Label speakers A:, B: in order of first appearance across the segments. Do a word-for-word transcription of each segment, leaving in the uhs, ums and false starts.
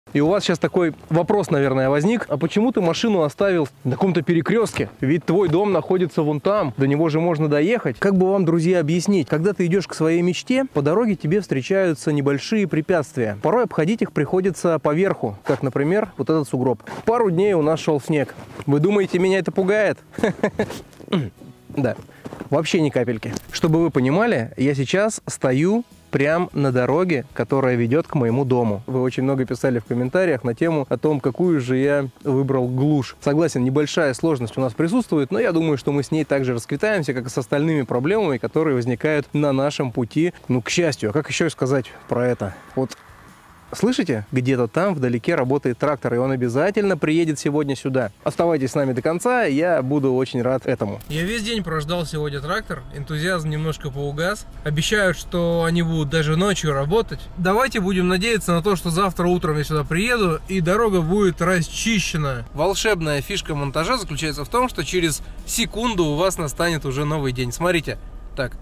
A: И у вас сейчас такой вопрос, наверное, возник. А почему ты машину оставил на каком-то перекрестке? Ведь твой дом находится вон там. До него же можно доехать. Как бы вам, друзья, объяснить? Когда ты идешь к своей мечте, по дороге тебе встречаются небольшие препятствия. Порой обходить их приходится поверху. Как, например, вот этот сугроб. Пару дней у нас шел снег. Вы думаете, меня это пугает? Да, вообще ни капельки. Чтобы вы понимали, я сейчас стою прямо на дороге, которая ведет к моему дому. Вы очень много писали в комментариях на тему о том, какую же я выбрал глушь. Согласен, небольшая сложность у нас присутствует, но я думаю, что мы с ней также расквитаемся, как и с остальными проблемами, которые возникают на нашем пути. Ну, к счастью, а как еще сказать про это? Вот. Слышите? Где-то там вдалеке работает трактор, и он обязательно приедет сегодня сюда. Оставайтесь с нами до конца, я буду очень рад этому.
B: Я весь день прождал сегодня трактор, энтузиазм немножко поугас. Обещают, что они будут даже ночью работать. Давайте будем надеяться на то, что завтра утром я сюда приеду, и дорога будет расчищена. Волшебная фишка монтажа заключается в том, что через секунду у вас настанет уже новый день. Смотрите. Так.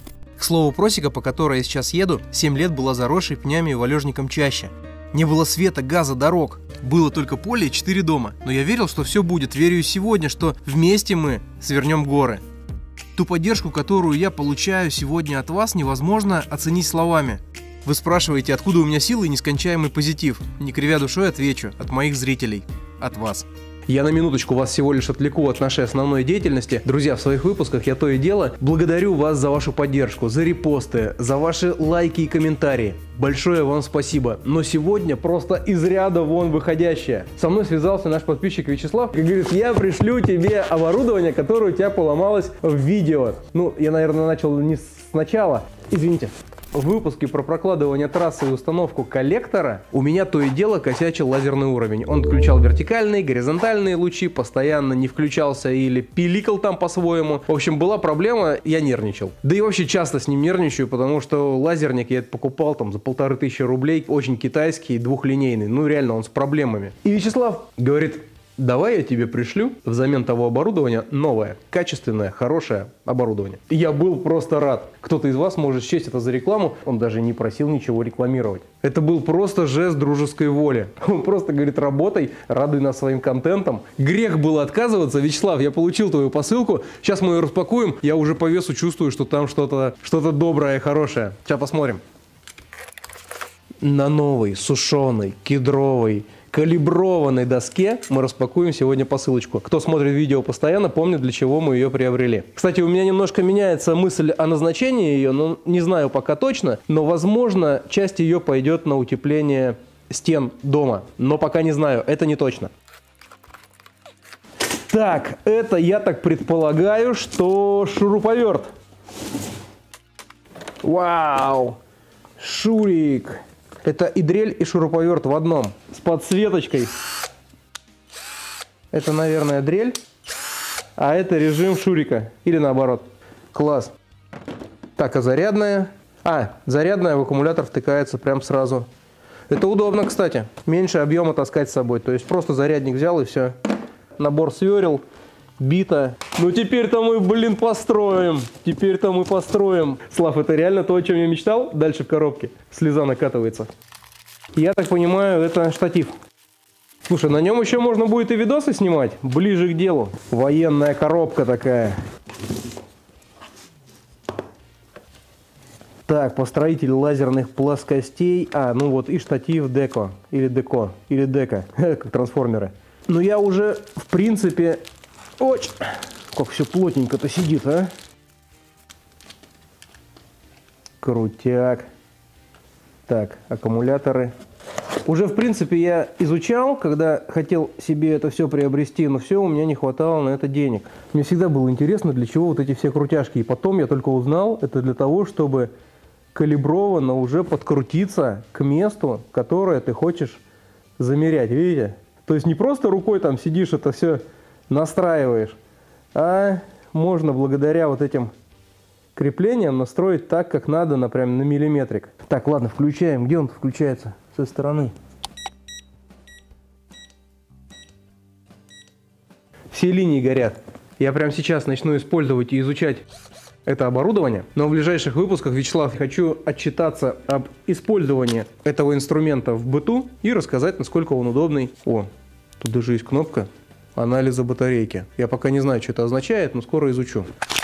A: К слову, просека, по которой я сейчас еду, семь лет была заросшей пнями и валежником чаще. Не было света, газа, дорог. Было только поле и четыре дома. Но я верил, что все будет. Верю и сегодня, что вместе мы свернем горы. Ту поддержку, которую я получаю сегодня от вас, невозможно оценить словами. Вы спрашиваете, откуда у меня силы и нескончаемый позитив. Не кривя душой отвечу: от моих зрителей, от вас. Я на минуточку вас всего лишь отвлеку от нашей основной деятельности. Друзья, в своих выпусках я то и дело благодарю вас за вашу поддержку, за репосты, за ваши лайки и комментарии. Большое вам спасибо. Но сегодня просто из ряда вон выходящее. Со мной связался наш подписчик Вячеслав и говорит: я пришлю тебе оборудование, которое у тебя поломалось в видео. Ну, я, наверное, начал не сначала. Извините. В выпуске про прокладывание трассы и установку коллектора у меня то и дело косячил лазерный уровень. Он включал вертикальные, горизонтальные лучи, постоянно не включался или пиликал там по-своему. В общем, была проблема, я нервничал. Да и вообще часто с ним нервничаю, потому что лазерник я это покупал там за полторы тысячи рублей, очень китайский, двухлинейный. Ну реально, он с проблемами. И Вячеслав говорит: давай я тебе пришлю взамен того оборудования новое, качественное, хорошее оборудование. Я был просто рад. Кто-то из вас может счесть это за рекламу. Он даже не просил ничего рекламировать. Это был просто жест дружеской воли. Он просто говорит: работай, радуй нас своим контентом. Грех было отказываться. Вячеслав, я получил твою посылку. Сейчас мы ее распакуем. Я уже по весу чувствую, что там что-то что-то доброе и хорошее. Сейчас посмотрим. На новой, сушеной, кедровой, калиброванной доске мы распакуем сегодня посылочку. Кто смотрит видео постоянно, помнит, для чего мы ее приобрели. Кстати, у меня немножко меняется мысль о назначении ее, но не знаю пока точно, но, возможно, часть ее пойдет на утепление стен дома. Но пока не знаю, это не точно. Так, это я так предполагаю, что шуруповерт. Вау! Шурик! Это и дрель, и шуруповерт в одном. С подсветочкой. Это, наверное, дрель. А это режим шурика. Или наоборот. Класс. Так, а зарядная? А, зарядная в аккумулятор втыкается прям сразу. Это удобно, кстати. Меньше объема таскать с собой. То есть просто зарядник взял и все. Набор сверил. Бита. Ну теперь-то мы, блин, построим. Теперь-то мы построим. Слав, это реально то, о чем я мечтал? Дальше в коробке. Слеза накатывается. Я так понимаю, это штатив. Слушай, на нем еще можно будет и видосы снимать. Ближе к делу. Военная коробка такая. Так, построитель лазерных плоскостей. А, ну вот и штатив Деко. Или Деко. Или Дека. Как трансформеры. Но я уже, в принципе... Ой, как все плотненько-то сидит, а? Крутяк. Так, аккумуляторы. Уже, в принципе, я изучал, когда хотел себе это все приобрести, но все, у меня не хватало на это денег. Мне всегда было интересно, для чего вот эти все крутяшки. И потом я только узнал, это для того, чтобы калиброванно уже подкрутиться к месту, которое ты хочешь замерять. Видите? То есть не просто рукой там сидишь, это все... настраиваешь, а можно благодаря вот этим креплениям настроить так, как надо, например, на миллиметрик. Так, ладно, включаем. Где он включается? С этой стороны. Все линии горят. Я прямо сейчас начну использовать и изучать это оборудование. Но в ближайших выпусках, Вячеслав, хочу отчитаться об использовании этого инструмента в быту и рассказать, насколько он удобный. О, тут даже есть кнопка анализа батарейки. Я пока не знаю, что это означает, но скоро изучу.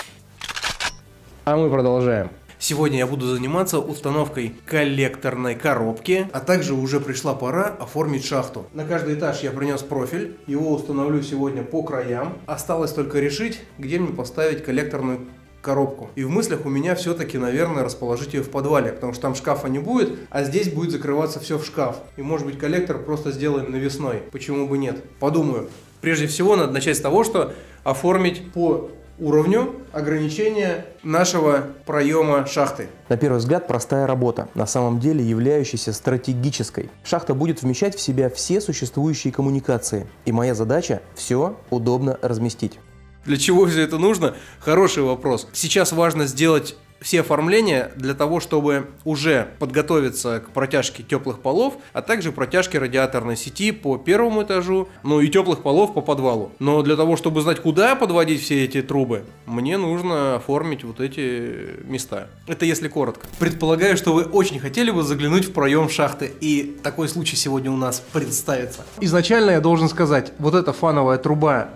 A: А мы продолжаем. Сегодня я буду заниматься установкой коллекторной коробки, а также уже пришла пора оформить шахту. На каждый этаж я принес профиль, его установлю сегодня по краям. Осталось только решить, где мне поставить коллекторную коробку. И в мыслях у меня все-таки, наверное, расположить ее в подвале, потому что там шкафа не будет, а здесь будет закрываться все в шкаф. И может быть коллектор просто сделаем навесной. Почему бы нет? Подумаю. Прежде всего надо начать с того, что оформить по уровню ограничения нашего проема шахты. На первый взгляд простая работа, на самом деле являющаяся стратегической. Шахта будет вмещать в себя все существующие коммуникации, и моя задача все удобно разместить. Для чего все это нужно? Хороший вопрос. Сейчас важно сделать все оформления для того, чтобы уже подготовиться к протяжке теплых полов, а также протяжке радиаторной сети по первому этажу, ну и теплых полов по подвалу. Но для того, чтобы знать, куда подводить все эти трубы, мне нужно оформить вот эти места. Это если коротко. Предполагаю, что вы очень хотели бы заглянуть в проем шахты, и такой случай сегодня у нас представится. Изначально я должен сказать, вот эта фановая труба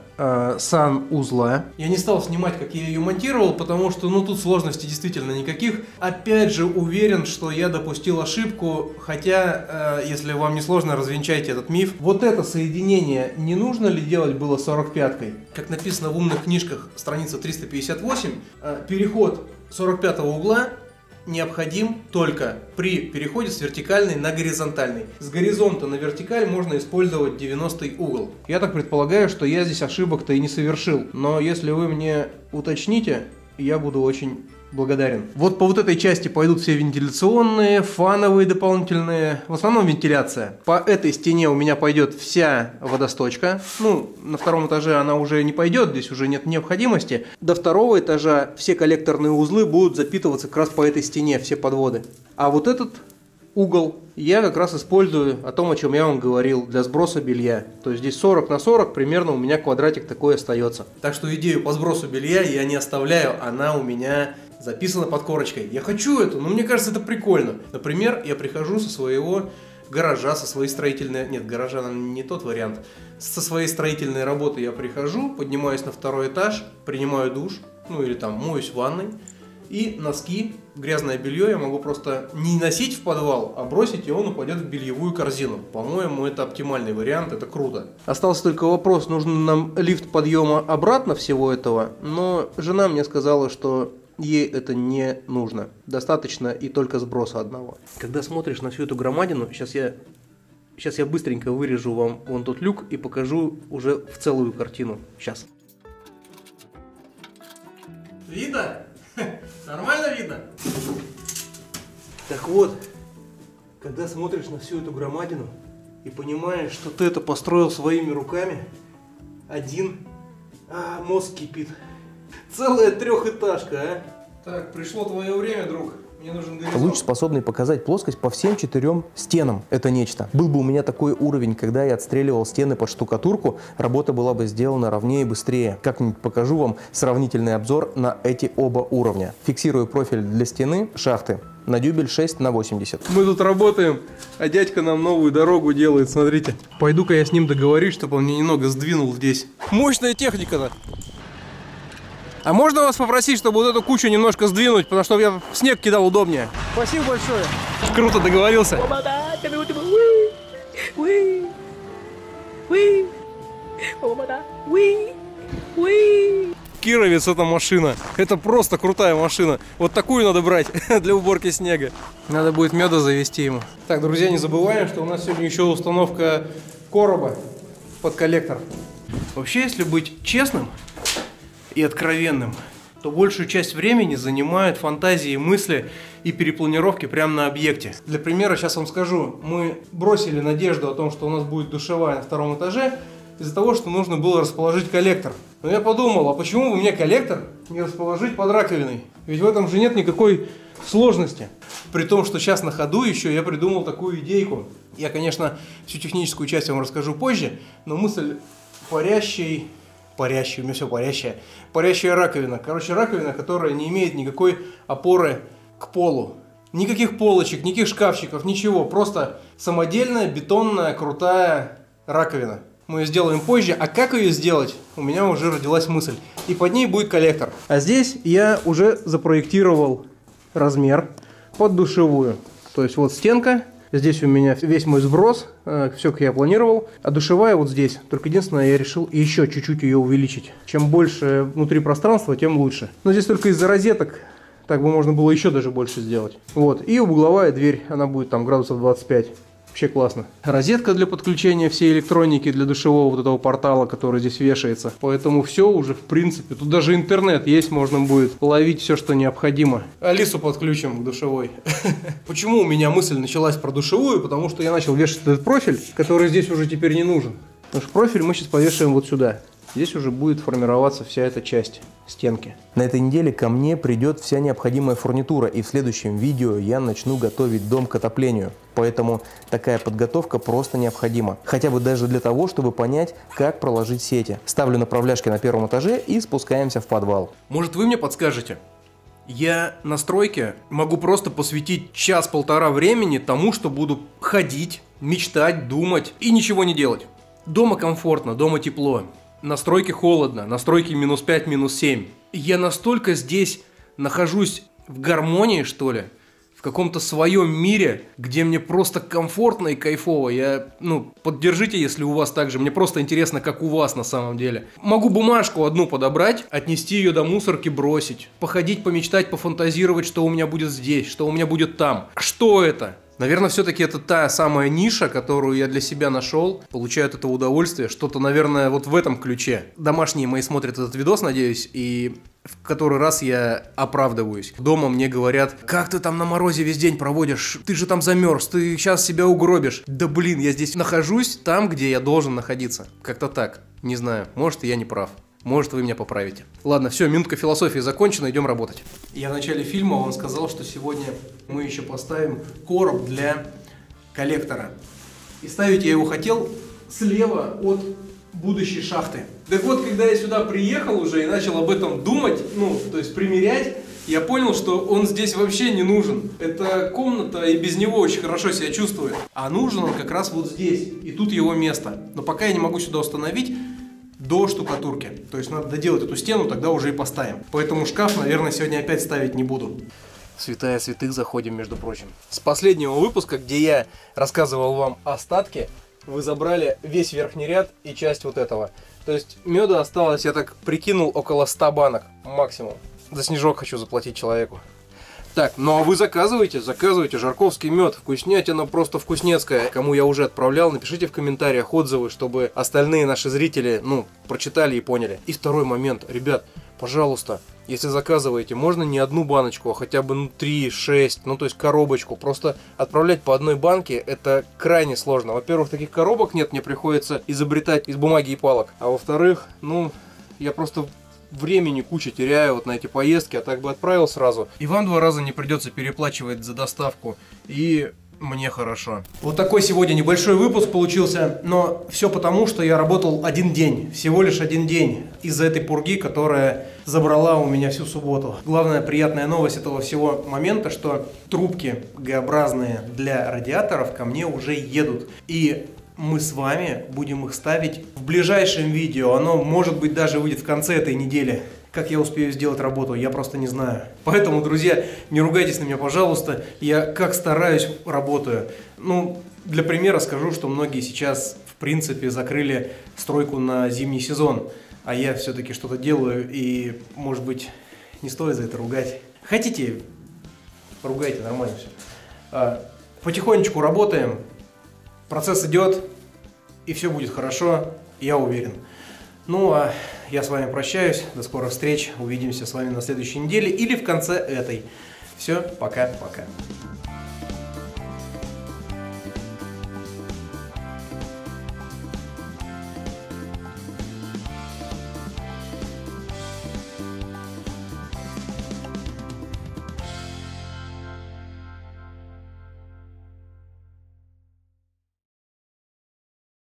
A: санузла. Я не стал снимать, как я ее монтировал, потому что, ну, тут сложностей действительно никаких. Опять же, уверен, что я допустил ошибку, хотя, э, если вам не сложно, развенчайте этот миф. Вот это соединение не нужно ли делать было сорок пяткой? Как написано в умных книжках, страница триста пятьдесят восемь, э, переход сорок пятого угла необходим только при переходе с вертикальной на горизонтальный. С горизонта на вертикаль можно использовать девяностый угол. Я так предполагаю, что я здесь ошибок-то и не совершил. Но если вы мне уточните, я буду очень благодарен. Вот по вот этой части пойдут все вентиляционные, фановые дополнительные. В основном вентиляция. По этой стене у меня пойдет вся водосточка. Ну, на втором этаже она уже не пойдет, здесь уже нет необходимости. До второго этажа все коллекторные узлы будут запитываться как раз по этой стене, все подводы. А вот этот угол я как раз использую о том, о чем я вам говорил, для сброса белья. То есть здесь сорок на сорок, примерно у меня квадратик такой остается. Так что идею по сбросу белья я не оставляю, она у меня записана под корочкой. Я хочу это, но мне кажется, это прикольно. Например, я прихожу со своего гаража, со своей строительной... Нет, гаража не тот вариант. Со своей строительной работы я прихожу, поднимаюсь на второй этаж, принимаю душ, ну или там моюсь в ванной. И носки, грязное белье я могу просто не носить в подвал, а бросить, и он упадет в бельевую корзину. По-моему, это оптимальный вариант, это круто. Остался только вопрос, нужен нам лифт подъема обратно всего этого, но жена мне сказала, что ей это не нужно. Достаточно и только сброса одного. Когда смотришь на всю эту громадину, сейчас я, сейчас я быстренько вырежу вам вон тот люк и покажу уже в целую картину. Сейчас. Видно? Нормально видно? Так вот, когда смотришь на всю эту громадину и понимаешь, что ты это построил своими руками, один, а мозг кипит. Целая трехэтажка, а? Так, пришло твое время, друг. Мне нужен горизонт. Луч, способный показать плоскость по всем четырем стенам. Это нечто. Был бы у меня такой уровень, когда я отстреливал стены под штукатурку, работа была бы сделана ровнее и быстрее. Как-нибудь покажу вам сравнительный обзор на эти оба уровня. Фиксирую профиль для стены шахты на дюбель шесть на восемьдесят. Мы тут работаем, а дядька нам новую дорогу делает, смотрите. Пойду-ка я с ним договорюсь, чтобы он мне немного сдвинул здесь. Мощная техника-то. А можно вас попросить, чтобы вот эту кучу немножко сдвинуть, потому что я в снег кидал удобнее? Спасибо большое. Круто договорился. Кировец — это машина. Это просто крутая машина. Вот такую надо брать для уборки снега. Надо будет меда завести ему. Так, друзья, не забываем, что у нас сегодня еще установка короба под коллектор. Вообще, если быть честным и откровенным, то большую часть времени занимают фантазии, мысли и перепланировки прямо на объекте. Для примера сейчас вам скажу. Мы бросили надежду о том, что у нас будет душевая на втором этаже, из-за того, что нужно было расположить коллектор. Но я подумал, а почему бы мне коллектор не расположить под раковиной? Ведь в этом же нет никакой сложности. При том, что сейчас на ходу еще я придумал такую идейку. Я, конечно, всю техническую часть вам расскажу позже, но мысль парящей парящий, у меня все парящее. Парящая раковина. Короче, раковина, которая не имеет никакой опоры к полу. Никаких полочек, никаких шкафчиков, ничего. Просто самодельная, бетонная, крутая раковина. Мы ее сделаем позже. А как ее сделать? У меня уже родилась мысль. И под ней будет коллектор. А здесь я уже запроектировал размер под душевую. То есть вот стенка. Здесь у меня весь мой сброс, все, как я планировал. А душевая вот здесь. Только единственное, я решил еще чуть-чуть ее увеличить. Чем больше внутри пространства, тем лучше. Но здесь только из-за розеток, так бы можно было еще даже больше сделать. Вот. И угловая дверь, она будет там градусов двадцать пять. Вообще классно. Розетка для подключения всей электроники для душевого вот этого портала, который здесь вешается. Поэтому все уже в принципе. Тут даже интернет есть, можно будет ловить все, что необходимо. Алису подключим к душевой. Почему у меня мысль началась про душевую? Потому что я начал вешать этот профиль, который здесь уже теперь не нужен. Потому что профиль мы сейчас повешаем вот сюда. Здесь уже будет формироваться вся эта часть стенки.
C: На этой неделе ко мне придет вся необходимая фурнитура, и в следующем видео я начну готовить дом к отоплению. Поэтому такая подготовка просто необходима. Хотя бы даже для того, чтобы понять, как проложить сети. Ставлю направляшки на первом этаже и спускаемся в подвал.
A: Может, вы мне подскажете? Я на стройке могу просто посвятить час-полтора времени тому, что буду ходить, мечтать, думать и ничего не делать. Дома комфортно, дома тепло. На стройке холодно, на стройке минус пять, минус семь. Я настолько здесь нахожусь в гармонии, что ли, в каком-то своем мире, где мне просто комфортно и кайфово. Я, ну, поддержите, если у вас так же. Мне просто интересно, как у вас на самом деле. Могу бумажку одну подобрать, отнести ее до мусорки, бросить. Походить, помечтать, пофантазировать, что у меня будет здесь, что у меня будет там. Что это? Наверное, все-таки это та самая ниша, которую я для себя нашел, получаю от этого удовольствие, что-то, наверное, вот в этом ключе. Домашние мои смотрят этот видос, надеюсь, и в который раз я оправдываюсь. Дома мне говорят: как ты там на морозе весь день проводишь, ты же там замерз, ты сейчас себя угробишь. Да блин, я здесь нахожусь там, где я должен находиться. Как-то так, не знаю, может, я не прав. Может, вы меня поправите. Ладно, все, минутка философии закончена, идем работать. Я в начале фильма вам сказал, что сегодня мы еще поставим короб для коллектора. И ставить я его хотел слева от будущей шахты. Так вот, когда я сюда приехал уже и начал об этом думать, ну, то есть примерять, я понял, что он здесь вообще не нужен. Эта комната и без него очень хорошо себя чувствует. А нужен он как раз вот здесь. И тут его место. Но пока я не могу сюда установить до штукатурки. То есть надо доделать эту стену, тогда уже и поставим. Поэтому шкаф, наверное, сегодня опять ставить не буду. Святая святых заходим, между прочим. С последнего выпуска, где я рассказывал вам о статке, вы забрали весь верхний ряд и часть вот этого. То есть меда осталось, я так прикинул, около ста банок максимум. За снежок хочу заплатить человеку. Так, ну а вы заказывайте, заказывайте жарковский мед, вкуснятина просто вкуснецкая. Кому я уже отправлял, напишите в комментариях отзывы, чтобы остальные наши зрители, ну, прочитали и поняли. И второй момент, ребят, пожалуйста, если заказываете, можно не одну баночку, а хотя бы ну, три, шесть, ну то есть коробочку. Просто отправлять по одной банке это крайне сложно. Во-первых, таких коробок нет, мне приходится изобретать из бумаги и палок. А во-вторых, ну, я просто времени кучу теряю вот на эти поездки, а так бы отправил сразу. И вам два раза не придется переплачивать за доставку. И мне хорошо. Вот такой сегодня небольшой выпуск получился, но все потому, что я работал один день, всего лишь один день, из-за этой пурги, которая забрала у меня всю субботу. Главная приятная новость этого всего момента, что трубки Г-образные для радиаторов ко мне уже едут. И мы с вами будем их ставить в ближайшем видео. Оно, может быть, даже выйдет в конце этой недели. Как я успею сделать работу, я просто не знаю. Поэтому, друзья, не ругайтесь на меня, пожалуйста. Я как стараюсь, работаю. Ну, для примера скажу, что многие сейчас, в принципе, закрыли стройку на зимний сезон. А я все-таки что-то делаю, и, может быть, не стоит за это ругать. Хотите, ругайте, нормально все. Потихонечку работаем. Процесс идет, и все будет хорошо, я уверен. Ну, а я с вами прощаюсь, до скорых встреч, увидимся с вами на следующей неделе или в конце этой. Все, пока-пока.